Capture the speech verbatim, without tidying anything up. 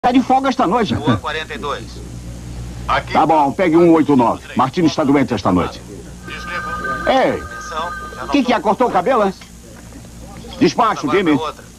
Tá de folga esta noite. Rua quarenta e dois. Aqui. Tá bom, pegue um oito nove. Martino está doente esta noite. Desligo. Ei, Atenção, já não quem que é? Cortou o cabelo, é? Despacho, Agora Jimmy. pra outra.